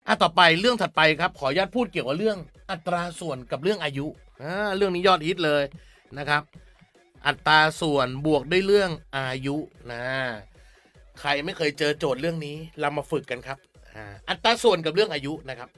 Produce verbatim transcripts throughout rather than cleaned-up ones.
อ่ะต่อไปเรื่องถัดไปครับขออนุญาตพูดเกี่ยวกับเรื่องอัตราส่วนกับเรื่องอายุอ่าเรื่องนี้ยอดฮิตเลยนะครับอัตราส่วนบวกด้วยเรื่องอายุนะใครไม่เคยเจอโจทย์เรื่องนี้เรามาฝึกกันครับอ่าอัตราส่วนกับเรื่องอายุนะครับ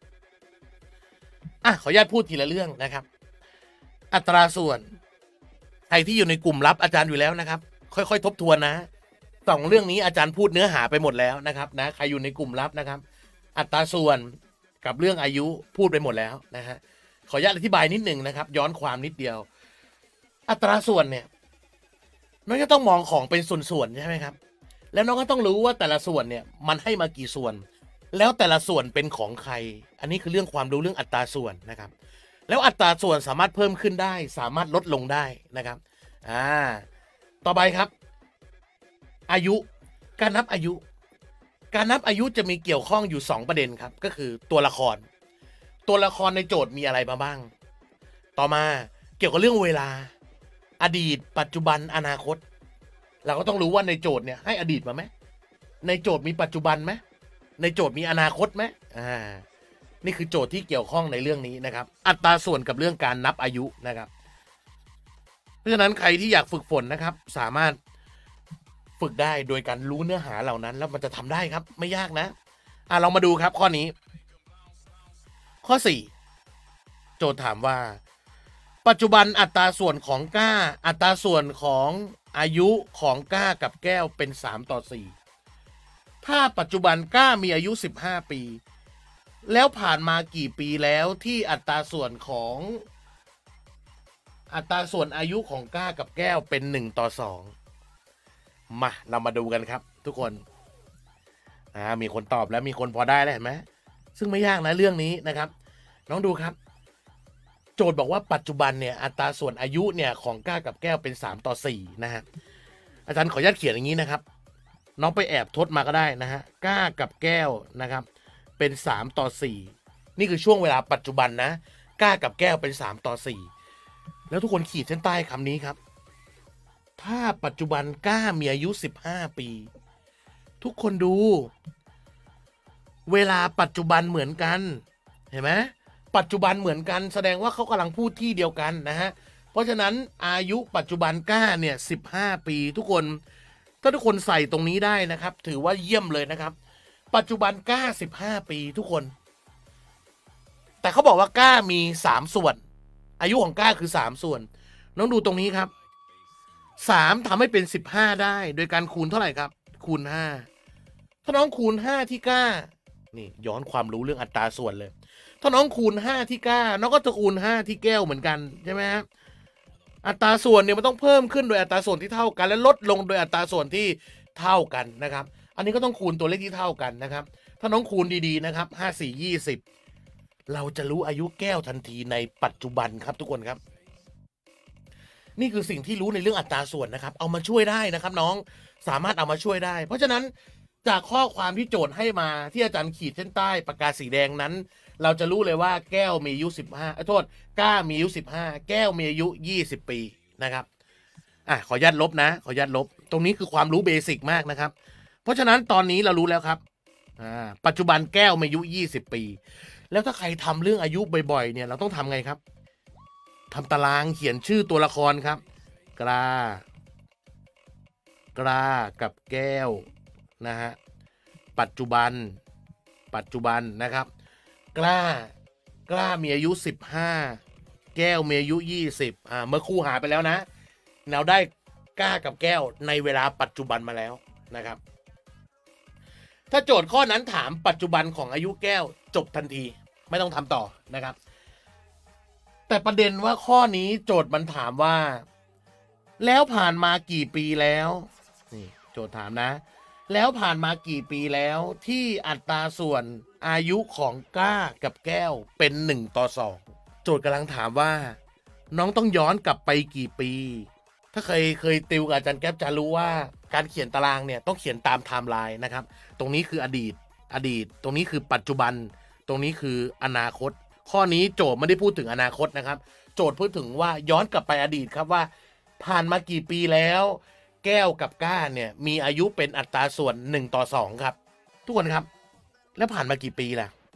อ่ะขออนุญาตพูดทีละเรื่องนะครับอัตราส่วนใครที่อยู่ในกลุ่มลับอาจารย์อยู่แล้วนะครับค่อยๆทบทวนนะสองเรื่องนี้อาจารย์พูดเนื้อหาไปหมดแล้วนะครับนะใครอยู่ในกลุ่มลับนะครับอัตราส่วนกับเรื่องอายุพูดไปหมดแล้วนะฮะขออนุญาตอธิบายนิดหนึ่งนะครับย้อนความนิดเดียวอัตราส่วนเนี่ยน้องก็ต้องมองของเป็นส่วนๆใช่ไหมครับแล้วน้องก็ต้องรู้ว่าแต่ละส่วนเนี่ยมันให้มากี่ส่วนแล้วแต่ละส่วนเป็นของใครอันนี้คือเรื่องความรู้เรื่องอัตราส่วนนะครับแล้วอัตราส่วนสามารถเพิ่มขึ้นได้สามารถลดลงได้นะครับอ่าต่อไปครับอายุการนับอายุการนับอายุจะมีเกี่ยวข้องอยู่สองประเด็นครับก็คือตัวละครตัวละครในโจทย์มีอะไรมาบ้างต่อมาเกี่ยวกับเรื่องเวลาอดีตปัจจุบันอนาคตเราก็ต้องรู้ว่าในโจทย์เนี่ยให้อดีตมาไหมในโจทย์มีปัจจุบันไหมในโจทย์มีอนาคตไหมอ่านี่คือโจทย์ที่เกี่ยวข้องในเรื่องนี้นะครับอัตราส่วนกับเรื่องการนับอายุนะครับเพราะฉะนั้นใครที่อยากฝึกฝนนะครับสามารถฝึกได้โดยการรู้เนื้อหาเหล่านั้นแล้วมันจะทำได้ครับไม่ยากนะอ่ะเรามาดูครับข้อนี้ข้อสี่โจทย์ถามว่าปัจจุบันอัตราส่วนของก้าอัตราส่วนของอายุของก้ากับแก้วเป็นสามต่อสี่ถ้าปัจจุบันก้ามีอายุสิบห้าปีแล้วผ่านมากี่ปีแล้วที่อัตราส่วนของอัตราส่วนอายุของก้ากับแก้วเป็นหนึ่งต่อสองมาเรามาดูกันครับทุกคนอ่ามีคนตอบแล้วมีคนพอได้แล้วเห็นไหมซึ่งไม่ยากนะเรื่องนี้นะครับน้องดูครับโจทย์บอกว่าปัจจุบันเนี่ยอัตราส่วนอายุเนี่ยของก้ากับแก้วเป็นสามต่อสี่นะฮะอาจารย์ขออนุญาตเขียนอย่างนี้นะครับน้องไปแอบทดมาก็ได้นะฮะก้ากับแก้วนะครับเป็นสามต่อสี่นี่คือช่วงเวลาปัจจุบันนะก้ากับแก้วเป็นสามต่อสี่แล้วทุกคนขีดเส้นใต้คำนี้ครับถ้าปัจจุบันก้ามีอายุสิบห้าปีทุกคนดูเวลาปัจจุบันเหมือนกันเห็นไหมปัจจุบันเหมือนกันแสดงว่าเขากำลังพูดที่เดียวกันนะฮะเพราะฉะนั้นอายุปัจจุบันก้าเนี่ยสิบห้าปีทุกคนถ้าทุกคนใส่ตรงนี้ได้นะครับถือว่าเยี่ยมเลยนะครับปัจจุบันก้าสิบห้าปีทุกคนแต่เขาบอกว่าก้ามีสามส่วนอายุของก้าคือสามส่วนน้องดูตรงนี้ครับสามทำให้เป็นสิบห้าได้โดยการคูณเท่าไหร่ครับคูณห้าถ้าน้องคูณห้าที่ก้านี่ย้อนความรู้เรื่องอัตราส่วนเลยถ้าน้องคูณห้าที่ก้าน้องก็จะคูณห้าที่แก้วเหมือนกันใช่ไหมครับอัตราส่วนเนี่ยมันต้องเพิ่มขึ้นโดยอัตราส่วนที่เท่ากันและลดลงโดยอัตราส่วนที่เท่ากันนะครับอันนี้ก็ต้องคูณตัวเลขที่เท่ากันนะครับถ้าน้องคูณดีๆนะครับห้าสี่ยี่สิบเราจะรู้อายุแก้วทันทีในปัจจุบันครับทุกคนครับนี่คือสิ่งที่รู้ในเรื่องอัตราส่วนนะครับเอามาช่วยได้นะครับน้องสามารถเอามาช่วยได้เพราะฉะนั้นจากข้อความที่โจทย์ให้มาที่อาจารย์ขีดเส้นใต้ปากกาสีแดงนั้นเราจะรู้เลยว่าแก้วมีอายุสิบห้าโทษก้ามีอายุสิบห้าแก้วมีอายุยี่สิบปีนะครับอ่ะขออนุญาตลบนะขออนุญาตลบตรงนี้คือความรู้เบสิกมากนะครับเพราะฉะนั้นตอนนี้เรารู้แล้วครับอ่าปัจจุบันแก้วมีอายุยี่สิบปีแล้วถ้าใครทำเรื่องอายุบ่อยๆเนี่ยเราต้องทำไงครับทำตารางเขียนชื่อตัวละครครับกล้ากล้ากับแก้วนะฮะปัจจุบันปัจจุบันนะครับกล้ากล้ามีอายุสิบห้าแก้วมีอายุยี่สิบอ่าเมื่อคู่หาไปแล้วนะเราได้กล้ากับแก้วในเวลาปัจจุบันมาแล้วนะครับถ้าโจทย์ข้อนั้นถามปัจจุบันของอายุแก้วจบทันทีไม่ต้องทำต่อนะครับแต่ประเด็นว่าข้อนี้โจทย์มันถามว่าแล้วผ่านมากี่ปีแล้วนี่โจทย์ถามนะแล้วผ่านมากี่ปีแล้วที่อัตราส่วนอายุของก้ากับแก้วเป็นหนึ่งต่อสองโจทย์กำลังถามว่าน้องต้องย้อนกลับไปกี่ปีถ้าเคยเคยติวกับอาจารย์แก๊ปจะรู้ว่าการเขียนตารางเนี่ยต้องเขียนตามไทม์ไลน์นะครับตรงนี้คืออดีตอดีตตรงนี้คือปัจจุบันตรงนี้คืออนาคตข้อนี้โจทย์ไม่ได้พูดถึงอนาคตนะครับโจทย์พูดถึงว่าย้อนกลับไปอดีตครับว่าผ่านมากี่ปีแล้วแก้วกับก้าเนี่ยมีอายุเป็นอัตราส่วนหนึ่งต่อสองครับทุกคนครับแล้วผ่านมากี่ปีล่ะ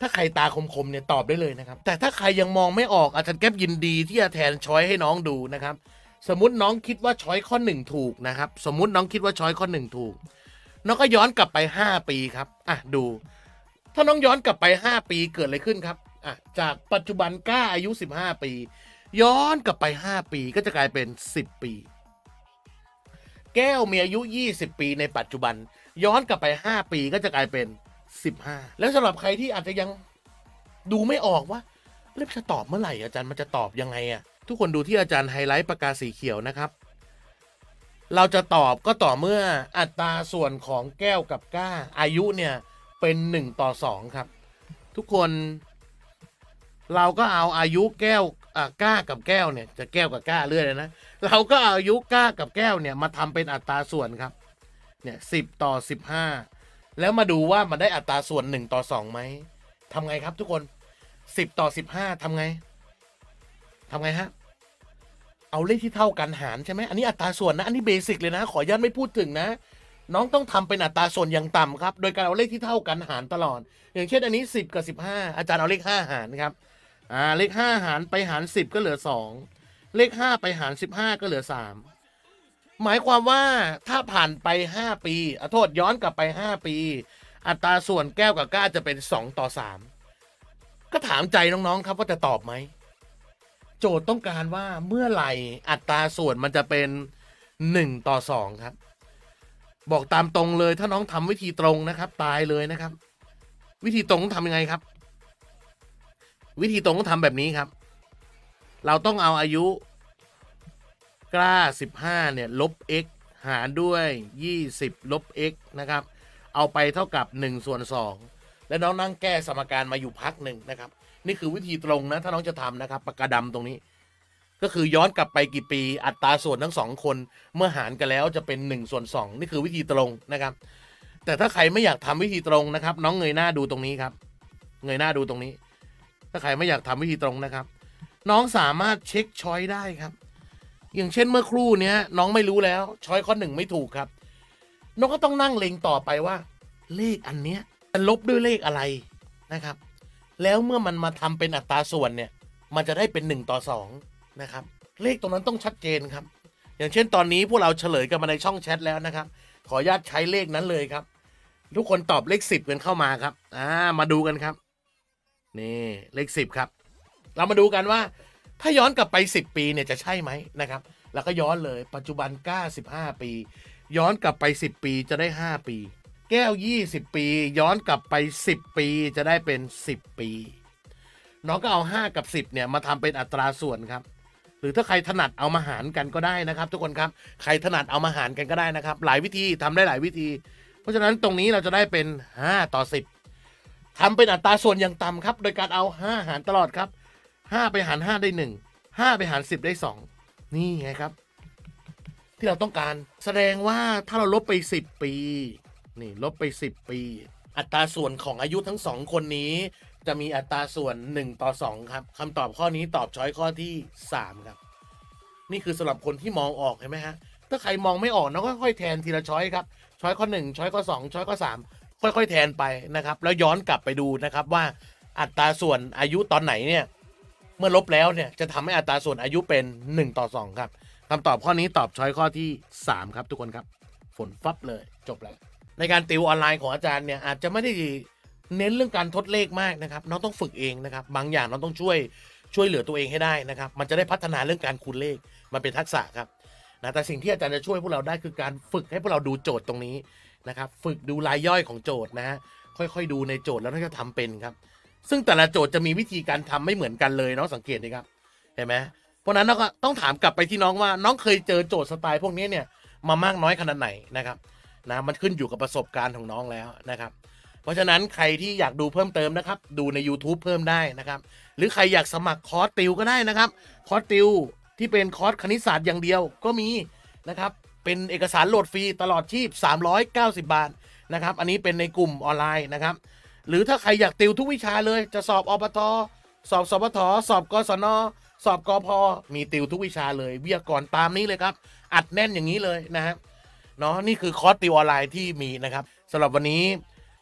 ถ้าใครตาคมๆเนี่ยตอบได้เลยนะครับแต่ถ้าใครยังมองไม่ออกอาจารย์แก๊ปยินดีที่จะแทนช้อยให้น้องดูนะครับสมมุติน้องคิดว่าช้อยข้อหนึ่งถูกนะครับสมมุติน้องคิดว่าช้อยข้อหนึ่งถูกน้องก็ย้อนกลับไปห้าปีครับอ่ะดูถ้าน้องย้อนกลับไปห้าปีเกิดอะไรขึ้นครับอ่ะจากปัจจุบันก้าอายุสิบห้าปีย้อนกลับไปห้าปีก็จะกลายเป็นสิบปีแก้วมีอายุยี่สิบปีในปัจจุบันย้อนกลับไปห้าปีก็จะกลายเป็นสิบห้าแล้วสำหรับใครที่อาจจะยังดูไม่ออกว่าเรื่องจะตอบเมื่อไหร่อาจารย์มันจะตอบยังไงอะทุกคนดูที่อาจารย์ไฮไลท์ปากกาสีเขียวนะครับเราจะตอบก็ต่อเมื่ออัตราส่วนของแก้วกับก้าอายุเนี่ยเป็นหนึ่งต่อสองครับทุกคนเราก็เอาอายุแก้วอ่าก้ากับแก้วเนี่ยจะแก้วกับก้าเรื่อยเลยนะเราก็เอาอายุก้ากับแก้วเนี่ยมาทำเป็นอัตราส่วนครับเนี่ยสิบต่อสิบห้าแล้วมาดูว่ามันได้อัตราส่วนหนึ่งต่อสองไหมทำไงครับทุกคนสิบต่อสิบห้าทำไงทำไงฮะเอาเลขที่เท่ากันหารใช่ไหมอันนี้อัตราส่วนนะอันนี้เบสิกเลยนะขออนุญาตไม่พูดถึงนะน้องต้องทำเป็นอัตราส่วนอย่างต่ำครับโดยการเอาเลขที่เท่ากันหารตลอดอย่างเช่นอันนี้สิบกับสิบห้าอาจารย์เอาเลขห้าหารครับอ่าเลขห้าหารไปหารสิบก็เหลือสองเลขห้าไปหารสิบห้าก็เหลือสามหมายความว่าถ้าผ่านไปห้าปีอ่ะโทษย้อนกลับไปห้าปีอัตราส่วนแก้วกับก้าจะเป็นสองต่อสามก็ถามใจน้องๆครับว่าจะตอบไหมโจทย์ต้องการว่าเมื่อไหร่อัตราส่วนมันจะเป็นหนึ่งต่อสองครับบอกตามตรงเลยถ้าน้องทำวิธีตรงนะครับตายเลยนะครับวิธีตรงต้องทำยังไงครับวิธีตรงต้องทำแบบนี้ครับเราต้องเอาอายุกล้าสิบห้าเนี่ยลบ x หารด้วยยี่สิบลบ x นะครับเอาไปเท่ากับหนึ่งส่วนสองแล้วน้องนั่งแก้สมการมาอยู่พักหนึ่งนะครับนี่คือวิธีตรงนะถ้าน้องจะทำนะครับปากกาดำตรงนี้ก็คือย้อนกลับไปกี่ปีอัตราส่วนทั้งสองคนเมื่อหารกันแล้วจะเป็นหนึ่งส่วนสองนี่คือวิธีตรงนะครับแต่ถ้าใครไม่อยากทำวิธีตรงนะครับน้องเงยหน้าดูตรงนี้ครับเงยหน้าดูตรงนี้ถ้าใครไม่อยากทำวิธีตรงนะครับน้องสามารถเช็คช้อยได้ครับอย่างเช่นเมื่อครู่เนี้ยน้องไม่รู้แล้วช้อยข้อหนึ่งไม่ถูกครับน้องก็ต้องนั่งเล็งต่อไปว่าเลขอันเนี้ยจะลบด้วยเลขอะไรนะครับแล้วเมื่อมันมาทำเป็นอัตราส่วนเนี่ยมันจะได้เป็นหนึ่งต่อสองนะครับเลขตรงนั้นต้องชัดเจนครับอย่างเช่นตอนนี้พวกเราเฉลยกันมาในช่องแชทแล้วนะครับขออนุญาตใช้เลขนั้นเลยครับทุกคนตอบเลขสิบกันเข้ามาครับอ่ามาดูกันครับนี่เลขสิบครับเรามาดูกันว่าถ้าย้อนกลับไปสิบปีเนี่ยจะใช่ไหมนะครับแล้วก็ย้อนเลยปัจจุบันก้าสิบห้าปีย้อนกลับไปสิบปีจะได้ห้าปีแก้วยี่สิบปีย้อนกลับไปสิบปีจะได้เป็นสิบปีน้องก็เอาห้ากับสิบเนี่ยมาทำเป็นอัตราส่วนครับหรือถ้าใครถนัดเอามาหารกันก็ได้นะครับทุกคนครับใครถนัดเอามาหารกันก็ได้นะครับหลายวิธีทำได้หลายวิธีเพราะฉะนั้นตรงนี้เราจะได้เป็นห้าต่อสิบทำเป็นอัตราส่วนอย่างต่ำครับโดยการเอาห้าหารตลอดครับห้าไปหารห้าได้หนึ่ง ห้าไปหารสิบได้สองนี่ไงครับที่เราต้องการแสดงว่าถ้าเราลบไปสิบปีนี่ลบไปสิบปีอัตราส่วนของอายุทั้งสองคนนี้จะมีอัตราส่วนหนึ่งต่อสองครับคำตอบข้อนี้ตอบช้อยข้อที่สามครับนี่คือสำหรับคนที่มองออกเห็นไหมฮะถ้าใครมองไม่ออกน้องก็ค่อยๆแทนทีละช้อยครับช้อยข้อหนึ่งช้อยข้อสองช้อยข้อสามค่อยๆแทนไปนะครับแล้วย้อนกลับไปดูนะครับว่าอัตราส่วนอายุตอนไหนเนี่ยเมื่อลบแล้วเนี่ยจะทำให้อัตราส่วนอายุเป็นหนึ่งต่อสองครับคำตอบข้อนี้ตอบช้อยข้อที่สามครับทุกคนครับฝนฟับเลยจบแล้วในการติวออนไลน์ของอาจารย์เนี่ยอาจจะไม่ได้เน้นเรื่องการทดเลขมากนะครับน้องต้องฝึกเองนะครับบางอย่างน้องต้องช่วยช่วยเหลือตัวเองให้ได้นะครับมันจะได้พัฒนาเรื่องการคูณเลขมันเป็นทักษะครับนะแต่สิ่งที่อาจารย์จะช่วยพวกเราได้คือการฝึกให้พวกเราดูโจทย์ตรงนี้นะครับฝึกดูรายย่อยของโจทย์นะฮะค่อยๆดูในโจทย์แล้วน่าจะทำเป็นครับซึ่งแต่ละโจทย์จะมีวิธีการทำไม่เหมือนกันเลยน้องสังเกตดีครับเห็นไหมเพราะนั้นเราก็ต้องถามกลับไปที่น้องว่าน้องเคยเจอโจทย์สไตล์พวกนี้เนี่ยมามากน้อยขนาดไหนนะครับนะมันขึ้นอยู่กับประสบการณ์ของน้องแล้วนะครับเพราะฉะนั้นใครที่อยากดูเพิ่มเติมนะครับดูใน YouTube เพิ่มได้นะครับหรือใครอยากสมัครคอร์สติวก็ได้นะครับคอร์สติวที่เป็นคอร์สคณิตศาสตร์อย่างเดียวก็มีนะครับเป็นเอกสารโหลดฟรีตลอดชีพสามร้อยเก้าสิบบาทนะครับอันนี้เป็นในกลุ่มออนไลน์นะครับหรือถ้าใครอยากติวทุกวิชาเลยจะสอบอปทสอบสปทสอบกศนสอบกพมีติวทุกวิชาเลยวิทยากรตามนี้เลยครับอัดแน่นอย่างนี้เลยนะครับเนาะนี่คือคอร์สติวออนไลน์ที่มีนะครับสำหรับวันนี้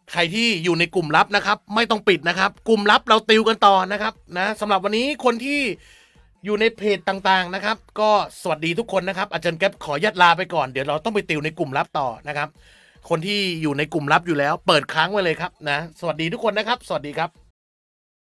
ใครที่อยู่ในกลุ่มลับนะครับไม่ต้องปิดนะครับกลุ่มลับเราติวกันต่อนะครับนะสำหรับวันนี้คนที่อยู่ในเพจต่างๆนะครับก็สวัสดีทุกคนนะครับอาจารย์แก๊ปขอยัดลาไปก่อนเดี๋ยวเราต้องไปติวในกลุ่มลับต่อนะครับคนที่อยู่ในกลุ่มลับอยู่แล้วเปิดค้างไว้เลยครับนะสวัสดีทุกคนนะครับสวัสดีครับ